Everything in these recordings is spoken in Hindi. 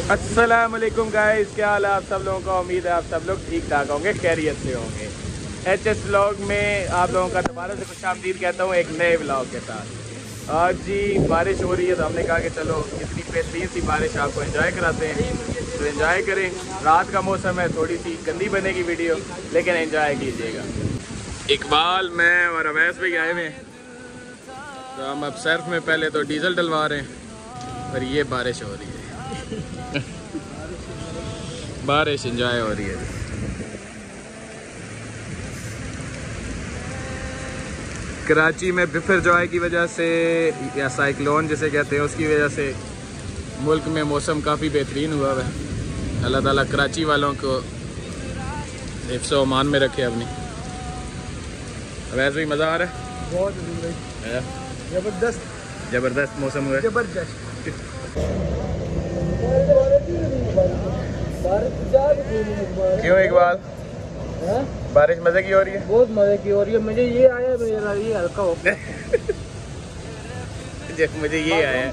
अस्सलाम वालेकुम गाइस, क्या हाल है आप सब लोगों का। उम्मीद है आप सब लोग ठीक ठाक होंगे, खैरियत से होंगे। HS व्लॉग में आप लोगों का दोबारा से खुशामदीद कहता हूँ एक नए व्लॉग के साथ। आज जी बारिश हो रही है तो हमने कहा कि चलो इतनी बेहतरीन सी बारिश आपको एंजॉय कराते हैं, तो एंजॉय करें। रात का मौसम है, थोड़ी सी गंदी बनेगी वीडियो, लेकिन एंजॉय कीजिएगा। इकबाल, मैं और अवैस भी आए हुए हैं, तो हम अब सर्फ में पहले तो डीजल डलवा रहे हैं और ये बारिश हो रही है। बारिश एंजॉय हो रही है। कराची में बिफर जॉय की वजह से या साइक्लोन जिसे कहते हैं उसकी वजह से मुल्क में मौसम काफ़ी बेहतरीन हुआ है। अल्लाह ताला कराची वालों को हिफ्ज़ व अमान में रखे अपनी। वैसे भी मज़ा आ रहा है, बहुत ज़बरदस्त मौसम हुआ है, जबरदस्त। क्यों इकबाल, बारिश मजे की हो रही है? बहुत मजे की हो रही है। मुझे ये आया, मेरा ये हल्का हो मुझे ये आया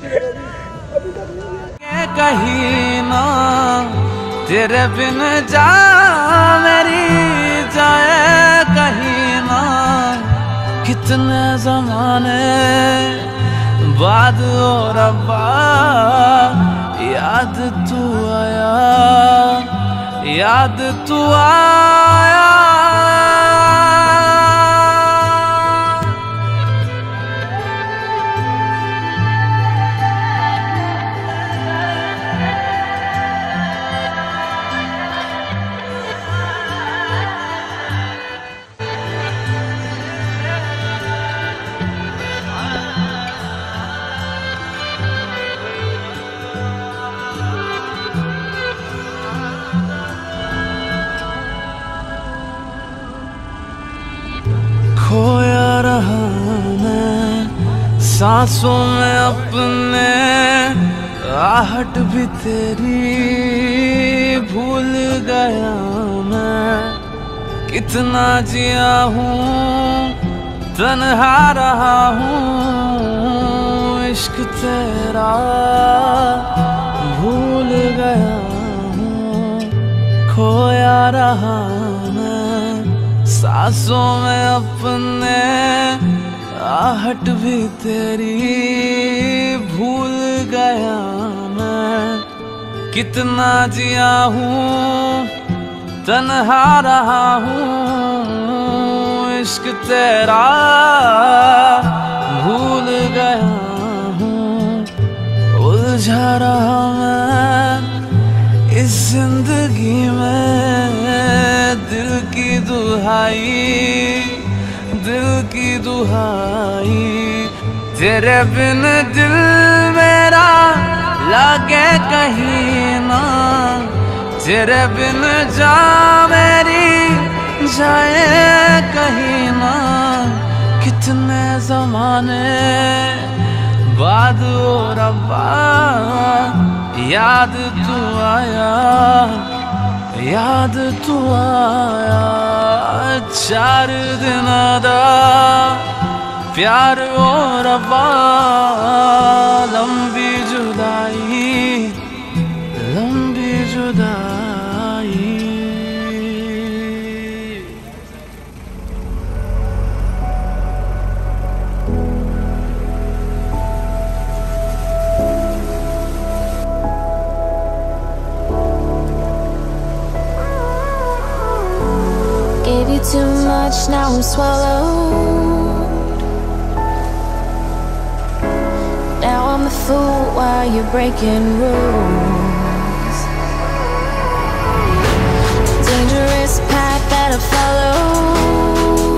कहीं ना तेरे बिन जा मेरी जाए कहीं ना, कितने जमाने बाद ओ रब्बा याद तू आया, याद तू आया। खोया रहा मैं सांसों में अपने, आहट भी तेरी भूल गया मैं। कितना जिया हूँ तन्हा रहा हूँ, इश्क तेरा भूल गया हूँ। खोया रहा सांसों में अपने, आहट भी तेरी भूल गया मैं। कितना जिया हूँ तन्हा रहा हूँ, इश्क तेरा भूल गया हूँ। उलझा रहा मैं इस जिंदगी में, दिल की दुहाई, दिल की दुहाई। तेरे बिन दिल मेरा लागे कहीं ना, तेरे बिन जा मेरी जाए कहीं ना। कितने जमाने बाद ओ रब्बा याद तू आया, याद तू आया। 4 दिन दा प्यार ओ रब्बा, लंबी जुदाई, लंबी जुदाई। Gave you too much, now I'm swallowed. Now I'm the fool while you're breaking rules. Dangerous path that I follow.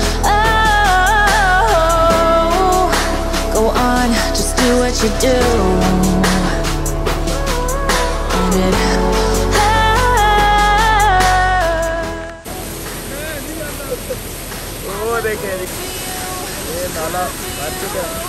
Oh, go on, just do what you do. And it देखें ये नाला भर चुका है।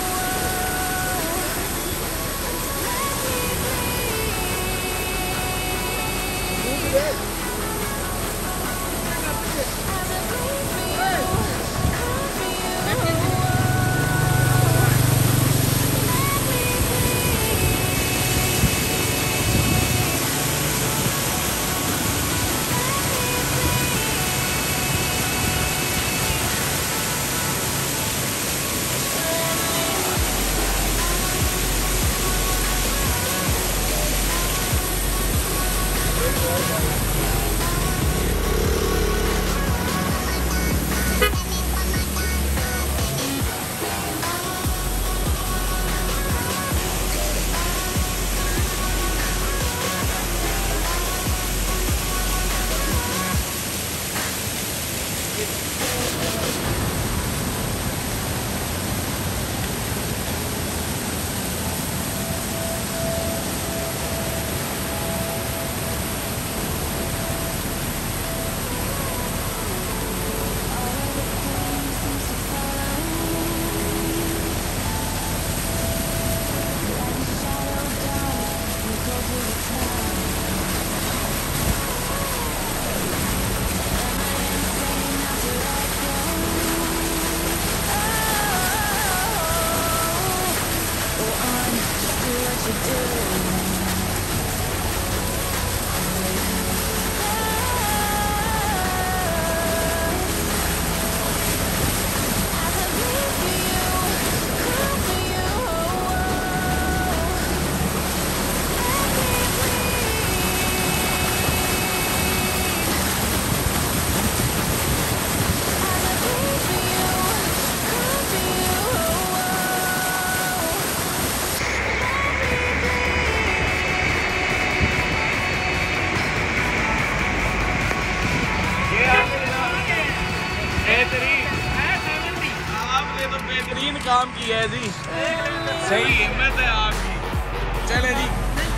काम की है जी, सही हिम्मत है आपकी। चले जी,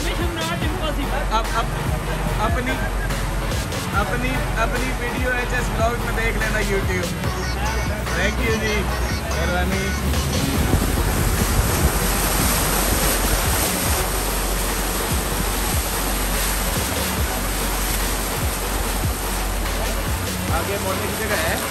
अपनी वीडियो HS ब्लॉग में देख लेना YouTube। थैंक यू जी, मेहरबानी। आगे मोड़ने की जगह है।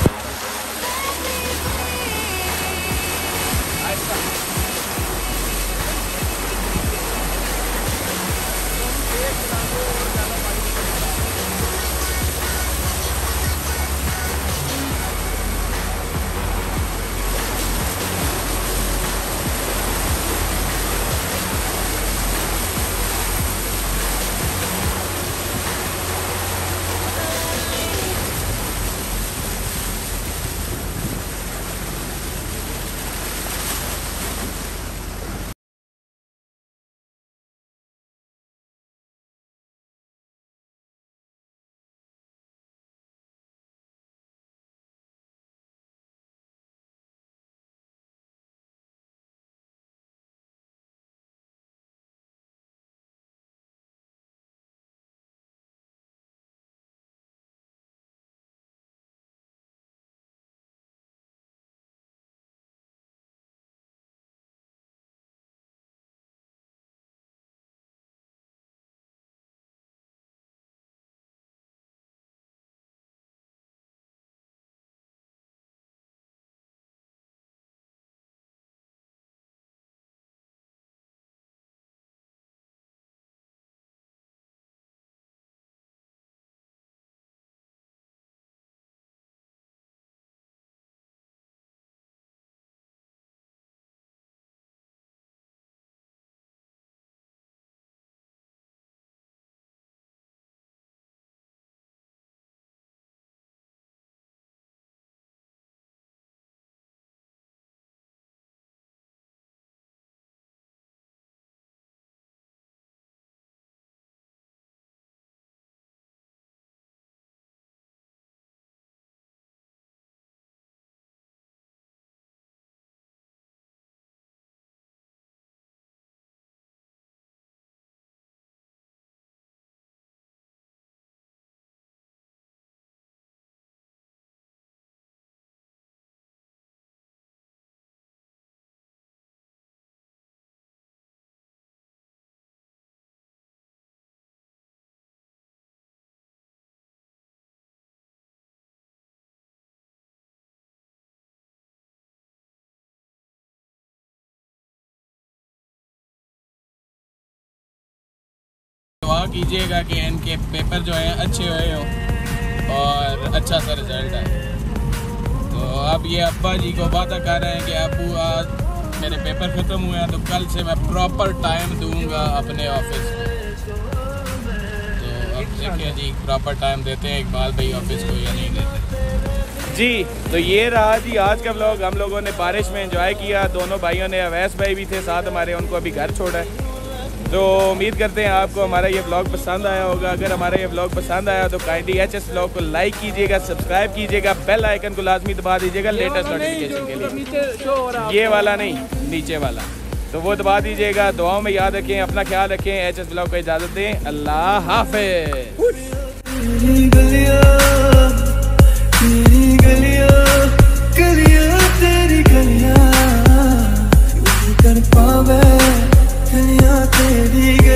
दुआ कीजिएगा कि इनके पेपर जो हैं अच्छे हुए हों और अच्छा सा रिजल्ट आए। तो अब ये अब्बा जी को वादा कर रहे हैं कि अबू आज मेरे पेपर ख़त्म हुए हैं तो कल से मैं प्रॉपर टाइम दूंगा अपने ऑफिस को। तो अब देखिए जी, प्रॉपर टाइम देते हैं इकबाल भाई ऑफिस को या नहीं देते जी। तो ये रहा जी आज का व्लॉग। हम लोगों ने बारिश में एंजॉय किया, दोनों भाइयों ने, अवैस भाई भी थे साथ हमारे, उनको अभी घर छोड़ा है। तो उम्मीद करते हैं आपको हमारा ये व्लॉग पसंद आया होगा। अगर हमारा ये व्लॉग पसंद आया तो काइंडली HS व्लॉग को लाइक कीजिएगा, सब्सक्राइब कीजिएगा, बेल आइकन को लाजमी दबा दीजिएगा लेटेस्ट नोटिफिकेशन के लिए। ये वाला नहीं, नीचे वाला, तो वो दबा दीजिएगा। दुआओं में याद रखें, अपना ख्याल रखें। HS व्लॉग को इजाज़त दें। अल्लाह हाफिज़।